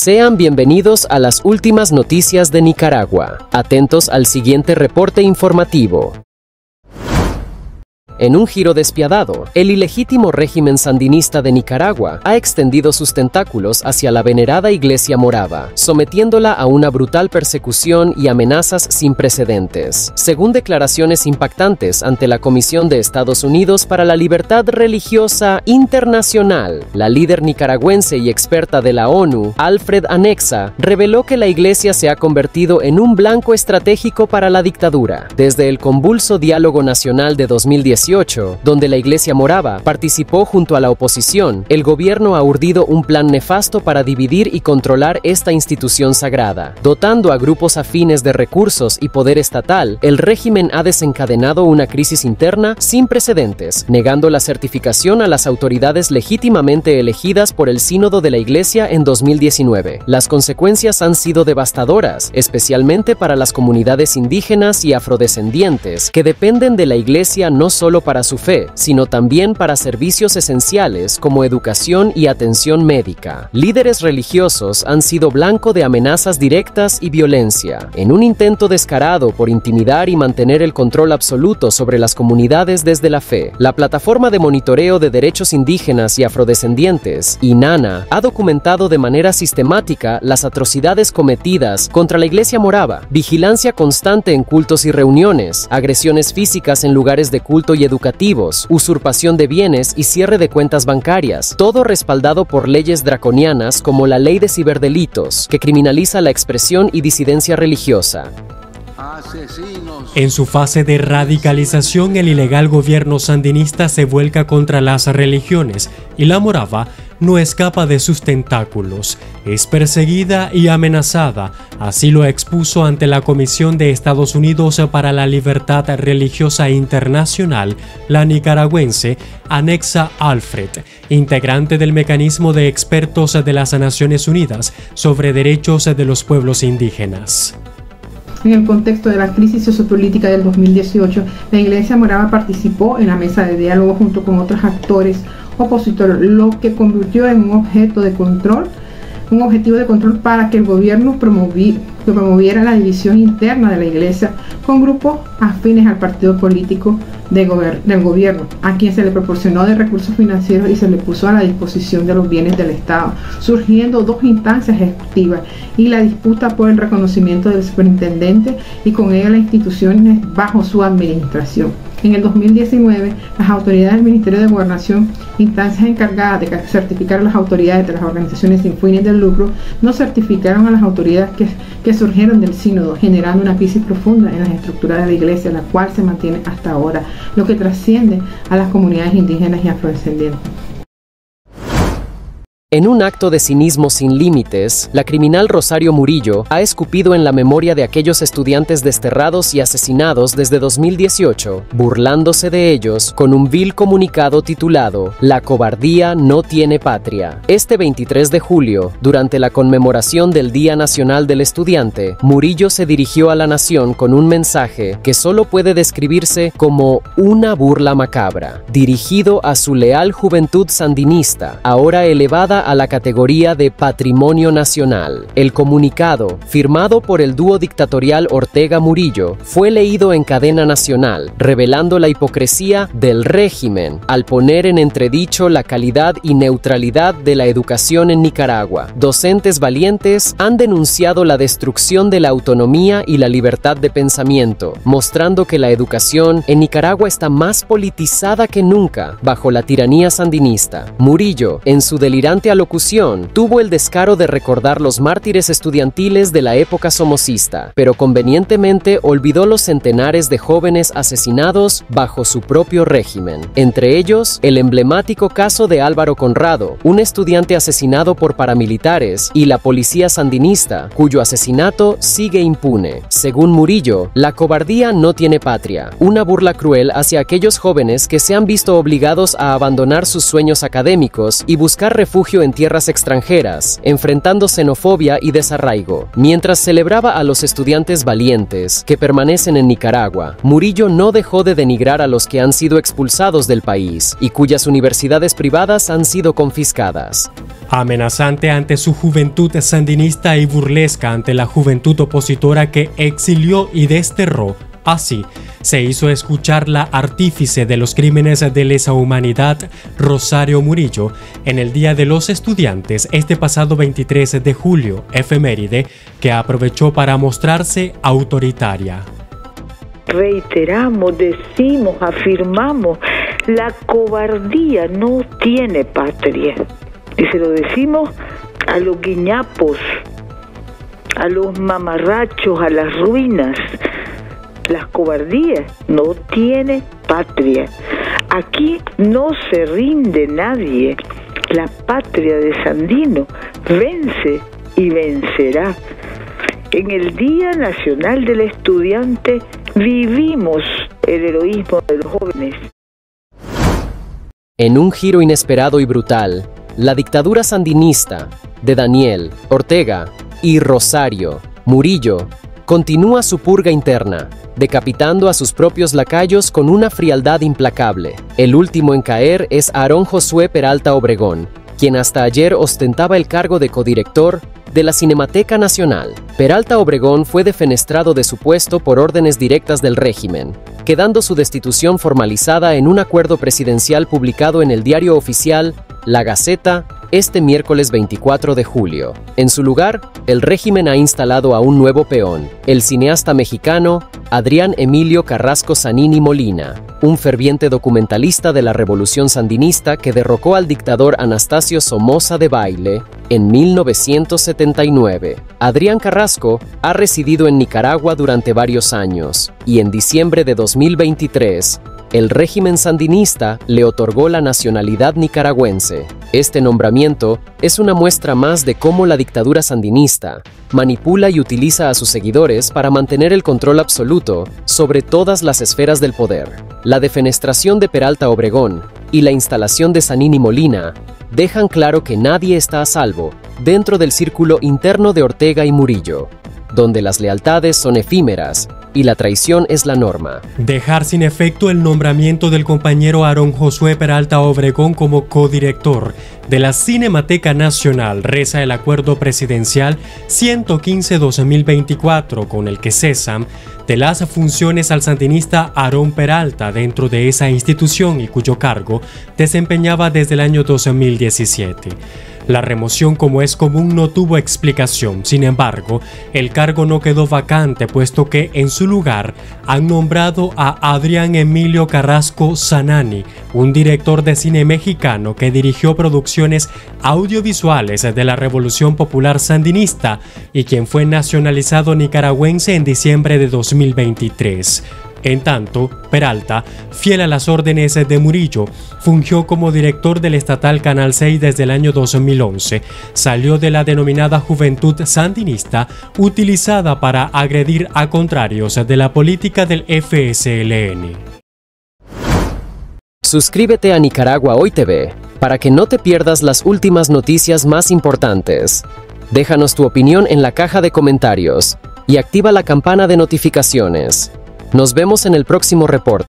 Sean bienvenidos a las últimas noticias de Nicaragua. Atentos al siguiente reporte informativo. En un giro despiadado, el ilegítimo régimen sandinista de Nicaragua ha extendido sus tentáculos hacia la venerada Iglesia Morava, sometiéndola a una brutal persecución y amenazas sin precedentes. Según declaraciones impactantes ante la Comisión de Estados Unidos para la Libertad Religiosa Internacional, la líder nicaragüense y experta de la ONU, Alfred Anexa, reveló que la Iglesia se ha convertido en un blanco estratégico para la dictadura. Desde el convulso Diálogo Nacional de 2018, donde la Iglesia Morava participó junto a la oposición, el gobierno ha urdido un plan nefasto para dividir y controlar esta institución sagrada. Dotando a grupos afines de recursos y poder estatal, el régimen ha desencadenado una crisis interna sin precedentes, negando la certificación a las autoridades legítimamente elegidas por el Sínodo de la Iglesia en 2019. Las consecuencias han sido devastadoras, especialmente para las comunidades indígenas y afrodescendientes, que dependen de la Iglesia no solo para su fe, sino también para servicios esenciales como educación y atención médica. Líderes religiosos han sido blanco de amenazas directas y violencia, en un intento descarado por intimidar y mantener el control absoluto sobre las comunidades desde la fe. La Plataforma de Monitoreo de Derechos Indígenas y Afrodescendientes, INANA, ha documentado de manera sistemática las atrocidades cometidas contra la Iglesia Morava, vigilancia constante en cultos y reuniones, agresiones físicas en lugares de culto y educativos, usurpación de bienes y cierre de cuentas bancarias, todo respaldado por leyes draconianas como la Ley de Ciberdelitos, que criminaliza la expresión y disidencia religiosa. En su fase de radicalización, el ilegal gobierno sandinista se vuelca contra las religiones y la Morava no escapa de sus tentáculos. Es perseguida y amenazada, así lo expuso ante la Comisión de Estados Unidos para la Libertad Religiosa Internacional, la nicaragüense Anexa Alfred, integrante del mecanismo de expertos de las Naciones Unidas sobre derechos de los pueblos indígenas. En el contexto de la crisis sociopolítica del 2018, la Iglesia Morava participó en la mesa de diálogo junto con otros actores opositores, lo que convirtió en un objetivo de control para que el gobierno promoviera la división interna de la Iglesia con grupos afines al partido político del gobierno, a quien se le proporcionó de recursos financieros y se le puso a la disposición de los bienes del Estado, surgiendo dos instancias ejecutivas y la disputa por el reconocimiento del superintendente y con ella las instituciones bajo su administración. En el 2019, las autoridades del Ministerio de Gobernación, instancias encargadas de certificar a las autoridades de las organizaciones sin fines de lucro, no certificaron a las autoridades que surgieron del sínodo, generando una crisis profunda en las estructuras de la Iglesia, la cual se mantiene hasta ahora, lo que trasciende a las comunidades indígenas y afrodescendientes. En un acto de cinismo sin límites, la criminal Rosario Murillo ha escupido en la memoria de aquellos estudiantes desterrados y asesinados desde 2018, burlándose de ellos con un vil comunicado titulado "La cobardía no tiene patria". Este 23 de julio, durante la conmemoración del Día Nacional del Estudiante, Murillo se dirigió a la nación con un mensaje que solo puede describirse como una burla macabra, dirigido a su leal juventud sandinista, ahora elevada a la categoría de Patrimonio Nacional. El comunicado, firmado por el dúo dictatorial Ortega Murillo, fue leído en cadena nacional, revelando la hipocresía del régimen al poner en entredicho la calidad y neutralidad de la educación en Nicaragua. Docentes valientes han denunciado la destrucción de la autonomía y la libertad de pensamiento, mostrando que la educación en Nicaragua está más politizada que nunca bajo la tiranía sandinista. Murillo, en su delirante alocución, tuvo el descaro de recordar los mártires estudiantiles de la época somocista, pero convenientemente olvidó los centenares de jóvenes asesinados bajo su propio régimen. Entre ellos, el emblemático caso de Álvaro Conrado, un estudiante asesinado por paramilitares, y la policía sandinista, cuyo asesinato sigue impune. Según Murillo, la cobardía no tiene patria, una burla cruel hacia aquellos jóvenes que se han visto obligados a abandonar sus sueños académicos y buscar refugio refugio en tierras extranjeras, enfrentando xenofobia y desarraigo. Mientras celebraba a los estudiantes valientes que permanecen en Nicaragua, Murillo no dejó de denigrar a los que han sido expulsados del país y cuyas universidades privadas han sido confiscadas. Amenazante ante su juventud sandinista y burlesca ante la juventud opositora que exilió y desterró, así se hizo escuchar la artífice de los crímenes de lesa humanidad, Rosario Murillo, en el Día de los Estudiantes este pasado 23 de julio, efeméride que aprovechó para mostrarse autoritaria. Reiteramos, decimos, afirmamos, la cobardía no tiene patria. Y se lo decimos a los guiñapos, a los mamarrachos, a las ruinas. Las cobardías no tiene patria. Aquí no se rinde nadie. La patria de Sandino vence y vencerá. En el Día Nacional del Estudiante vivimos el heroísmo de los jóvenes. En un giro inesperado y brutal, la dictadura sandinista de Daniel Ortega y Rosario Murillo continúa su purga interna, decapitando a sus propios lacayos con una frialdad implacable. El último en caer es Aarón Josué Peralta Obregón, quien hasta ayer ostentaba el cargo de codirector de la Cinemateca Nacional. Peralta Obregón fue defenestrado de su puesto por órdenes directas del régimen, quedando su destitución formalizada en un acuerdo presidencial publicado en el diario oficial La Gaceta este miércoles 24 de julio. En su lugar, el régimen ha instalado a un nuevo peón, el cineasta mexicano Adrián Emilio Carrasco Zanini Molina, un ferviente documentalista de la Revolución Sandinista que derrocó al dictador Anastasio Somoza Debayle en 1979. Adrián Carrasco ha residido en Nicaragua durante varios años y en diciembre de 2023, el régimen sandinista le otorgó la nacionalidad nicaragüense. Este nombramiento es una muestra más de cómo la dictadura sandinista manipula y utiliza a sus seguidores para mantener el control absoluto sobre todas las esferas del poder. La defenestración de Peralta Obregón y la instalación de Zanini Molina dejan claro que nadie está a salvo dentro del círculo interno de Ortega y Murillo, donde las lealtades son efímeras y la traición es la norma. Dejar sin efecto el nombramiento del compañero Aarón Josué Peralta Obregón como codirector de la Cinemateca Nacional reza el acuerdo presidencial 115-2024 con el que cesan de las funciones al sandinista Aarón Peralta dentro de esa institución y cuyo cargo desempeñaba desde el año 2017. La remoción, como es común, no tuvo explicación. Sin embargo, el cargo no quedó vacante, puesto que en su lugar han nombrado a Adrián Emilio Carrasco Zanini, un director de cine mexicano que dirigió producciones audiovisuales de la Revolución Popular Sandinista y quien fue nacionalizado nicaragüense en diciembre de 2023. En tanto, Peralta, fiel a las órdenes de Murillo, fungió como director del estatal Canal 6 desde el año 2011. Salió de la denominada Juventud Sandinista, utilizada para agredir a contrarios de la política del FSLN. Suscríbete a Nicaragua Hoy TV para que no te pierdas las últimas noticias más importantes. Déjanos tu opinión en la caja de comentarios y activa la campana de notificaciones. Nos vemos en el próximo reporte.